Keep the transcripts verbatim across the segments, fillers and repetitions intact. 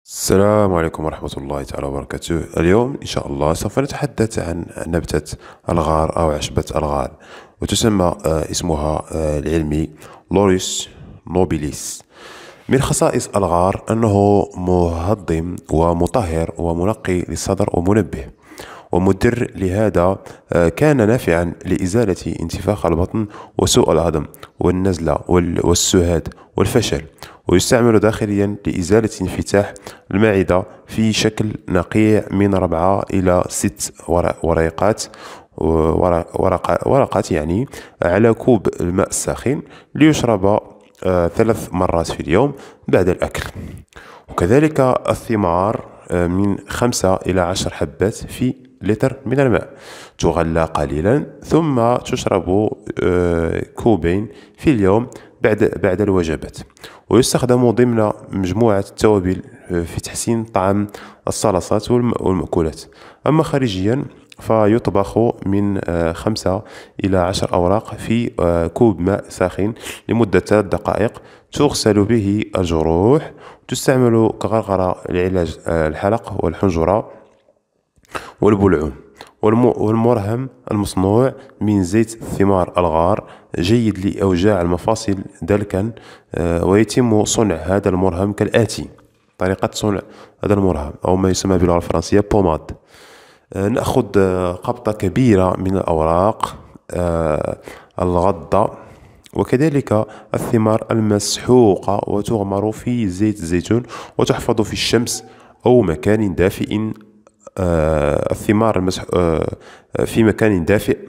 السلام عليكم ورحمة الله تعالى وبركاته. اليوم إن شاء الله سوف نتحدث عن نبتة الغار أو عشبة الغار، وتسمى آه، اسمها آه، العلمي لوريس نوبيليس. من خصائص الغار أنه مهضم ومطهر ومنقي للصدر ومنبه ومدر. لهذا آه، كان نافعا لإزالة انتفاخ البطن وسوء الهضم والنزلة وال- والسهاد والفشل، ويستعمل داخليا لإزالة انفتاح المعدة في شكل نقيع من أربعة إلى ست ور- ورقات ورق- ورق- ورقات يعني على كوب الماء الساخن، ليشرب آه، ثلاث مرات في اليوم بعد الأكل. وكذلك الثمار آه، من خمسة إلى عشر حبات في لتر من الماء، تغلى قليلا ثم تشرب آه، كوبين في اليوم بعد بعد الوجبات. ويستخدم ضمن مجموعة التوابل آه، في تحسين طعم الصلصات والم- والمأكولات. أما خارجيا فيطبخ من آه، خمسة إلى عشر أوراق في آه، كوب ماء ساخن لمدة ثلاث دقائق، تغسل به الجروح، تستعمل كغرغرة لعلاج آه، الحلق والحنجرة والبلعوم. والم- والمرهم المصنوع من زيت ثمار الغار جيد لأوجاع المفاصل دلكا. آه، ويتم صنع هذا المرهم كالآتي: طريقة صنع هذا المرهم أو ما يسمى باللغة الفرنسية بوماد. آه، نأخذ آه، قبضة كبيرة من الأوراق آه، الغضة وكذلك الثمار المسحوقة، وتغمر في زيت الزيتون وتحفظ في الشمس أو مكان دافئ. آه، الثمار المسح آه، في مكان دافئ،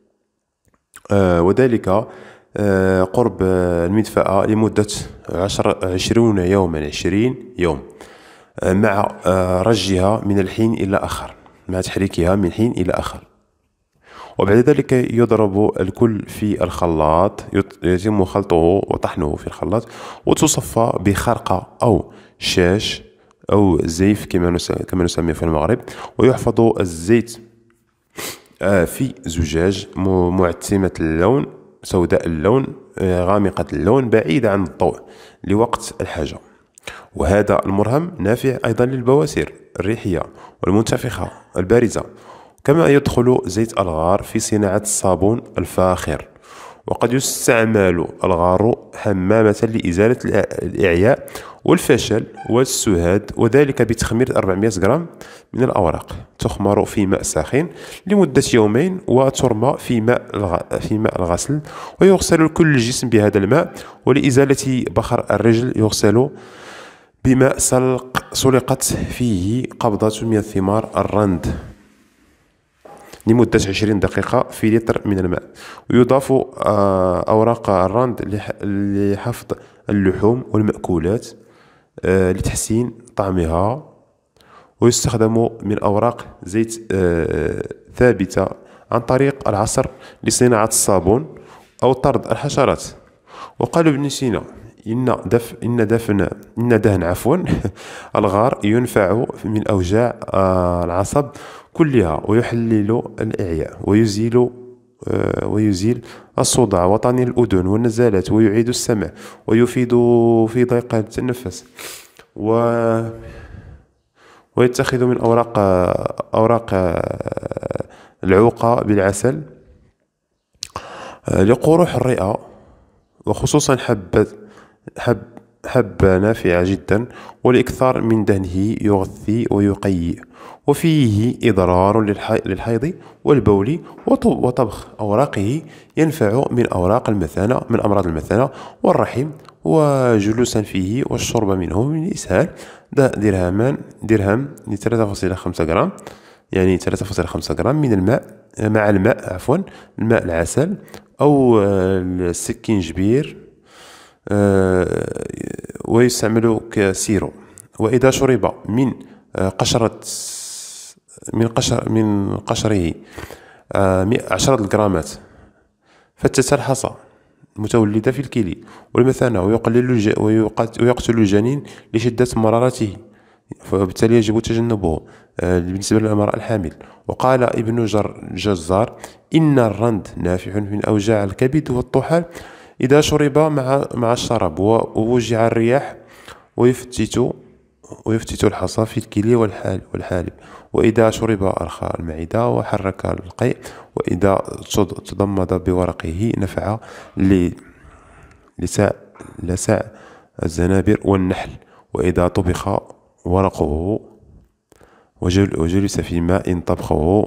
آه، وذلك آه، قرب آه، المدفأة لمدة عشر عشرون يوما عشرين يوم، آه، مع آه، رجها من الحين إلى آخر، مع تحريكها من حين إلى آخر. وبعد ذلك يضرب الكل في الخلاط، يط- يتم خلطه وطحنه في الخلاط، وتصفى بخرقة أو شاش أو زيف كما نس- كما نسميه في المغرب. ويحفظ الزيت آه، في زجاج م- معتمة اللون، سوداء اللون، آه، غامقة اللون، بعيدة عن الضوء لوقت الحاجة. وهذا المرهم نافع أيضا للبواسير الريحية والمنتفخة البارزة. كما يدخل زيت الغار في صناعة الصابون الفاخر. وقد يستعمل الغار حمامة لإزالة الإع- الإعياء والفشل والسهاد، وذلك بتخمير أربعمائة غرام من الأوراق، تخمر في ماء ساخن لمدة يومين وترمى في ماء الغ... في ماء الغسل، ويغسل كل الجسم بهذا الماء. ولإزالة بخر الرجل يغسل بماء سلق سلقت فيه قبضة من الثمار الرند لمدة عشرين دقيقة في لتر من الماء. ويضاف آه، أوراق الرند لح- لحفظ اللحوم والمأكولات آه، لتحسين طعمها. ويستخدم من أوراق زيت آه، ثابتة عن طريق العصر لصناعة الصابون أو طرد الحشرات. وقال ابن سينا إن دف إن دفن إن دهن عفوا الغار ينفع من أوجاع آه، العصب كلها، ويحلل الإعياء، ويزيل آه، ويزيل الصداع وطني الأذن والنزالات، ويعيد السمع، ويفيد في ضيق التنفس. و ويتخذ من أوراق أوراق آه، العوقة بالعسل آه، لقروح الرئة، وخصوصا حبة حب حبة نافعة جدا. والإكثار من دهنه يغذي ويقيء، وفيه إضرار للحي... للحيض والبول. وط- وطبخ أوراقه ينفع من أوراق المثانة، من أمراض المثانة والرحم، وجلوسا فيه والشرب منه من الإسهال. ده درهمان درهم ل ثلاثة فاصلة خمسة غرام، يعني ثلاثة فاصلة خمسة غرام من الماء، مع الماء عفوا الماء العسل أو آه، السكينجبير. آه، ويستعمل كسيرو. وإذا شرب من آه، قشرة من قشر من قشره آه، مئة- عشرة جرامات فتة الحصى متولدة في الكلي والمثانة، ويقلل الج... ويقت- ويقتل الجنين لشدة مرارته، فبالتالي يجب تجنبه آه، بالنسبة للمرأة الحامل. وقال ابن جر جزار إن الرند نافع من أوجاع الكبد والطحال إذا شرب مع مع الشراب، و- ووجع الرياح، ويفتت ويفتت الحصى في الكلي والحالب. وإذا شرب أرخى المعدة وحرك القيء. وإذا تضمد بورقه نفع لسع لسع الزنابر والنحل. وإذا طبخ ورقه وجلس في ماء طبخه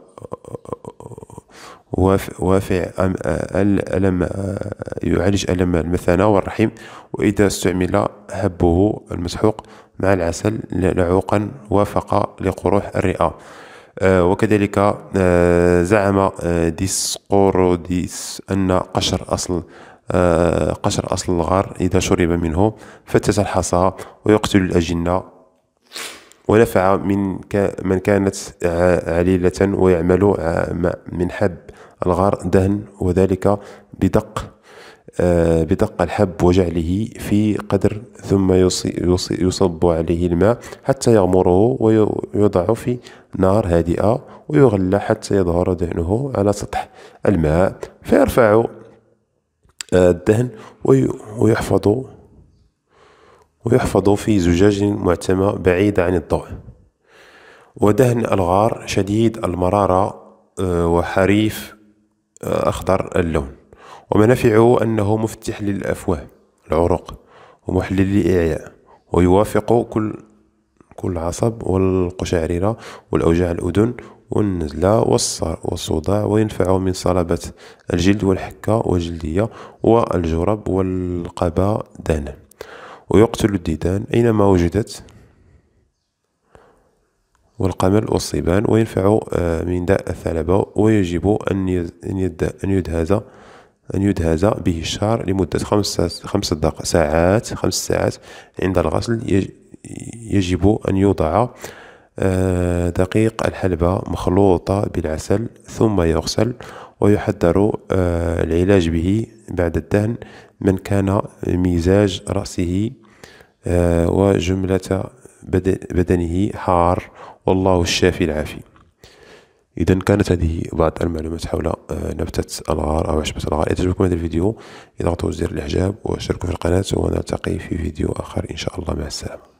وافع ألم يعالج ألم المثانة والرحم. وإذا استعمل حبه المسحوق مع العسل لعوقا وافق لقروح الرئة. آه وكذلك آه زعم ديسقوروديس أن قشر أصل آه قشر أصل الغار إذا شرب منه فتت الحصى ويقتل الأجنة. ونفع من من كانت عليلة ويعمل من حب الغار دهن، وذلك بدق بدق الحب وجعله في قدر ثم يصب عليه الماء حتى يغمره ويوضع في نار هادئة ويغلى حتى يظهر دهنه على سطح الماء، فيرفع الدهن ويحفظ ويحفظ في زجاج معتمة بعيدة عن الضوء. ودهن الغار شديد المرارة وحريف أخضر اللون. ومنافعه أنه مفتح للأفواه العروق ومحلل للإعياء، ويوافق كل كل عصب والقشعريرة والأوجاع الأذن والنزلة والصداع، وينفع من صلابة الجلد والحكة والجلدية والجرب والقبا دهنا. ويقتل الديدان أينما وجدت والقمل والصبان، وينفع من داء الثعلبة. ويجب أن يدهز أن يدهز به الشعر لمدة خمس دقائق ساعات خمس ساعات. عند الغسل يجب أن يوضع دقيق الحلبة مخلوطة بالعسل ثم يغسل. ويحذر العلاج به بعد الدهن من كان مزاج رأسه وجملة بدنه حار، والله الشافي العافي. إذا كانت هذه بعض المعلومات حول نبتة الغار أو عشبة الغار. إذا عجبكم هذا الفيديو اضغطوا زر الإعجاب واشتركوا في القناة، ونلتقي في فيديو آخر إن شاء الله. مع السلامة.